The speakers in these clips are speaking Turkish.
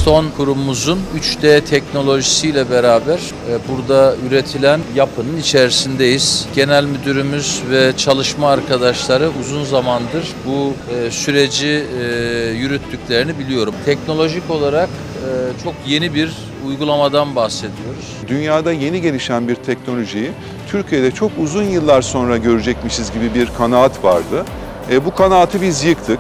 İston kurumumuzun 3D teknolojisiyle beraber burada üretilen yapının içerisindeyiz. Genel müdürümüz ve çalışma arkadaşları uzun zamandır bu süreci yürüttüklerini biliyorum. Teknolojik olarak çok yeni bir uygulamadan bahsediyoruz. Dünyada yeni gelişen bir teknolojiyi Türkiye'de çok uzun yıllar sonra görecekmişiz gibi bir kanaat vardı. Bu kanaati biz yıktık.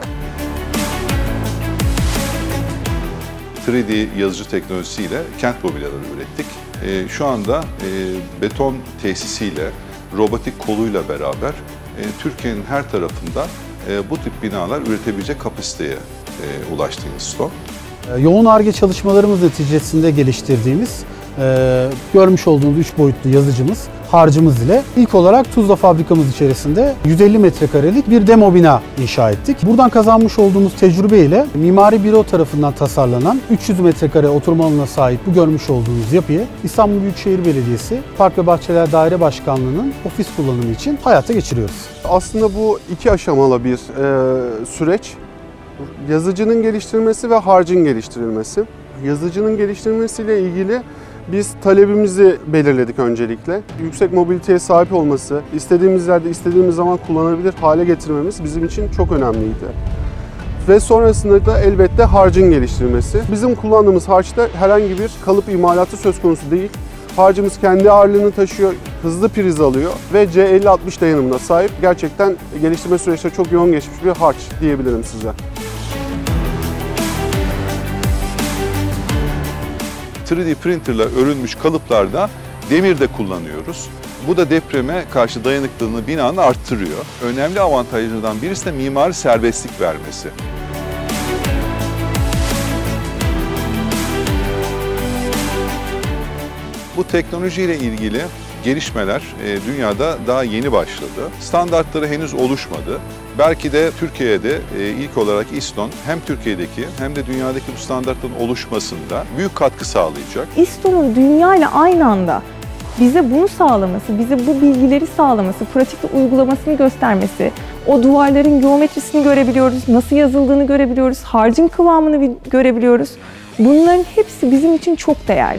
3D yazıcı teknolojisiyle kent mobilyaları ürettik. Şu anda beton tesisiyle, robotik koluyla beraber Türkiye'nin her tarafında bu tip binalar üretebilecek kapasiteye ulaştı İston. Yoğun Ar-Ge çalışmalarımız neticesinde geliştirdiğimiz, görmüş olduğunuz 3 boyutlu yazıcımız, harcımız ile ilk olarak Tuzla fabrikamız içerisinde 150 metrekarelik bir demo bina inşa ettik. Buradan kazanmış olduğumuz tecrübe ile Mimari Büro tarafından tasarlanan 300 metrekare oturma alanına sahip bu görmüş olduğunuz yapıyı İstanbul Büyükşehir Belediyesi Park ve Bahçeler Daire Başkanlığı'nın ofis kullanımı için hayata geçiriyoruz. Aslında bu iki aşamalı bir süreç. Yazıcının geliştirilmesi ve harcın geliştirilmesi. Yazıcının geliştirilmesiyle ilgili biz talebimizi belirledik öncelikle. Yüksek mobiliteye sahip olması, istediğimiz yerde istediğimiz zaman kullanabilir hale getirmemiz bizim için çok önemliydi. Ve sonrasında da elbette harcın geliştirilmesi. Bizim kullandığımız harçta herhangi bir kalıp imalatı söz konusu değil. Harcımız kendi ağırlığını taşıyor, hızlı priz alıyor ve C50-60 dayanımına sahip. Gerçekten geliştirme süreçte çok yoğun geçmiş bir harç diyebilirim size. 3D printerla örülmüş kalıplarda demir de kullanıyoruz. Bu da depreme karşı dayanıklılığını binanın arttırıyor. Önemli avantajlardan birisi de mimari serbestlik vermesi. Bu teknolojiyle ilgili gelişmeler dünyada daha yeni başladı. Standartları henüz oluşmadı. Belki de Türkiye'de ilk olarak İston hem Türkiye'deki hem de dünyadaki bu standartların oluşmasında büyük katkı sağlayacak. İston'un dünyayla aynı anda bize bunu sağlaması, bize bu bilgileri sağlaması, pratikte uygulamasını göstermesi, o duvarların geometrisini görebiliyoruz, nasıl yazıldığını görebiliyoruz, harcın kıvamını görebiliyoruz. Bunların hepsi bizim için çok değerli.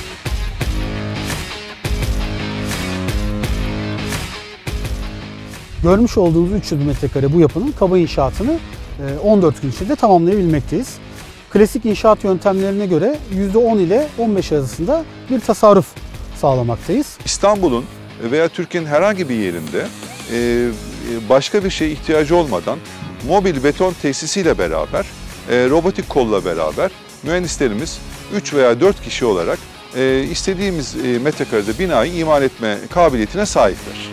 Görmüş olduğunuz 300 metrekare bu yapının kaba inşaatını 14 gün içinde tamamlayabilmekteyiz. Klasik inşaat yöntemlerine göre %10 ile 15 arasında bir tasarruf sağlamaktayız. İstanbul'un veya Türkiye'nin herhangi bir yerinde başka bir şeye ihtiyacı olmadan mobil beton tesisiyle beraber, robotik kolla beraber mühendislerimiz 3 veya 4 kişi olarak istediğimiz metrekarede binayı imal etme kabiliyetine sahipler.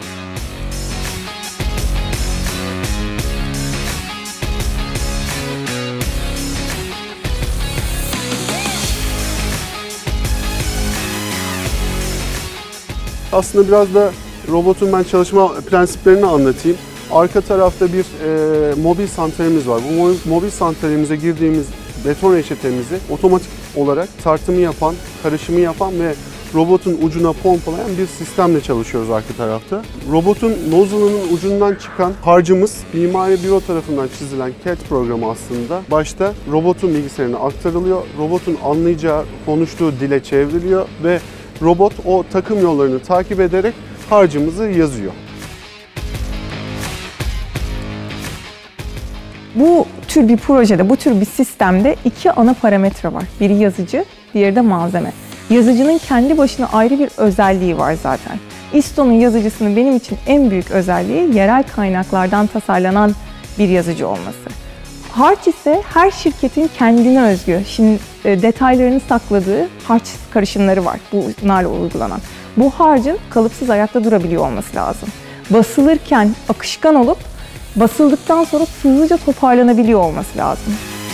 Aslında biraz da robotun ben çalışma prensiplerini anlatayım. Arka tarafta bir mobil santralimiz var. Bu mobil santralimize girdiğimiz beton reçetemizi otomatik olarak tartımı yapan, karışımı yapan ve robotun ucuna pompalayan bir sistemle çalışıyoruz arka tarafta. Robotun nozzle'ının ucundan çıkan harcımız Mimari Büro tarafından çizilen CAD programı aslında başta robotun bilgisayarına aktarılıyor. Robotun anlayacağı, konuştuğu dile çevriliyor ve robot o takım yollarını takip ederek harcımızı yazıyor. Bu tür bir projede, bu tür bir sistemde iki ana parametre var. Biri yazıcı, diğeri de malzeme. Yazıcının kendi başına ayrı bir özelliği var zaten. İston'un yazıcısının benim için en büyük özelliği yerel kaynaklardan tasarlanan bir yazıcı olması. Harç ise her şirketin kendine özgü, şimdi detaylarını sakladığı harç karışımları var bunlarla uygulanan. Bu harcın kalıpsız ayakta durabiliyor olması lazım. Basılırken akışkan olup basıldıktan sonra hızlıca toparlanabiliyor olması lazım.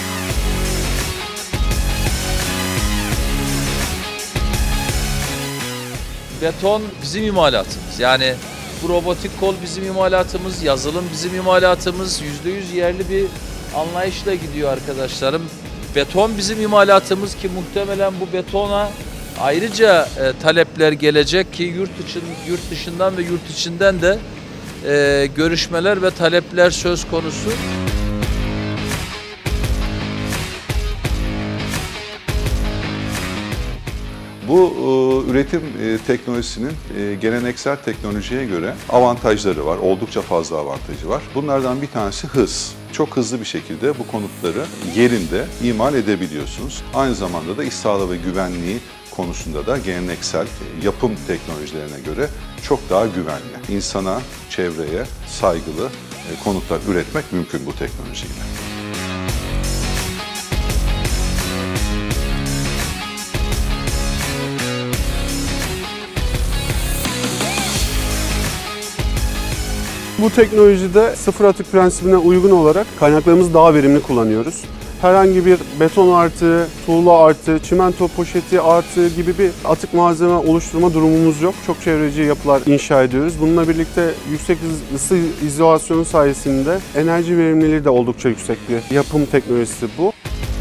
Beton bizim imalatımız. Yani bu robotik kol bizim imalatımız, yazılım bizim imalatımız. %100 yerli bir anlayışla gidiyor arkadaşlarım. Beton bizim imalatımız ki muhtemelen bu betona ayrıca talepler gelecek ki yurt dışından ve yurt içinden de görüşmeler ve talepler söz konusu. Bu üretim teknolojisinin geleneksel teknolojiye göre avantajları var. Oldukça fazla avantajı var. Bunlardan bir tanesi hız. Çok hızlı bir şekilde bu konutları yerinde imal edebiliyorsunuz. Aynı zamanda da iş sağlığı ve güvenliği konusunda da geleneksel yapım teknolojilerine göre çok daha güvenli. İnsana, çevreye saygılı konutlar üretmek mümkün bu teknolojiyle. Bu teknolojide sıfır atık prensibine uygun olarak kaynaklarımızı daha verimli kullanıyoruz. Herhangi bir beton artığı, tuğla artığı, çimento poşeti artığı gibi bir atık malzeme oluşturma durumumuz yok. Çok çevreci yapılar inşa ediyoruz. Bununla birlikte yüksek ısı izolasyonu sayesinde enerji verimliliği de oldukça yüksek bir yapım teknolojisi bu.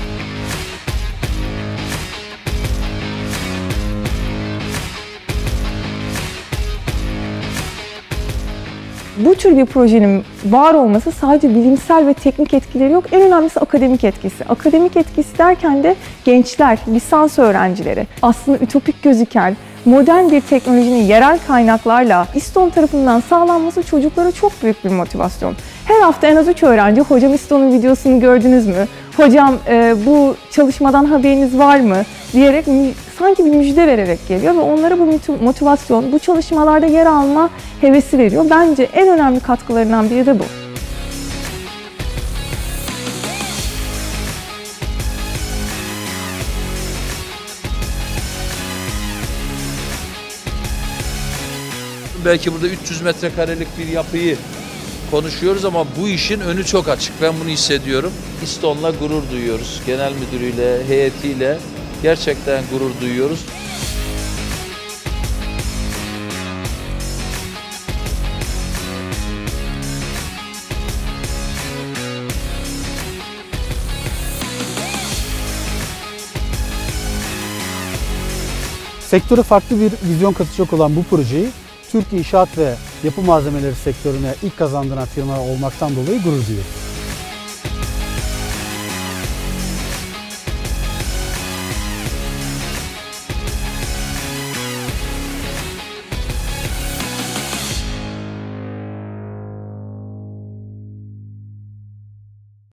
Bu tür bir projenin var olması sadece bilimsel ve teknik etkileri yok. En önemlisi akademik etkisi. Akademik etkisi derken de gençler, lisans öğrencileri aslında ütopik gözüken modern bir teknolojinin yerel kaynaklarla İSTON tarafından sağlanması çocuklara çok büyük bir motivasyon. Her hafta en az 3 öğrenci, hocam İSTON'un videosunu gördünüz mü? Hocam bu çalışmadan haberiniz var mı? Diyerek sanki bir müjde vererek geliyor ve onlara bu motivasyon, bu çalışmalarda yer alma hevesi veriyor. Bence en önemli katkılarından biri de bu. Belki burada 300 metrekarelik bir yapıyı konuşuyoruz ama bu işin önü çok açık. Ben bunu hissediyorum. İSTON'la gurur duyuyoruz. Genel müdürüyle, heyetiyle gerçekten gurur duyuyoruz. Sektöre farklı bir vizyon katacak olan bu projeyi Türk inşaat ve yapı malzemeleri sektörüne ilk kazandıran firma olmaktan dolayı gurur duyuyoruz.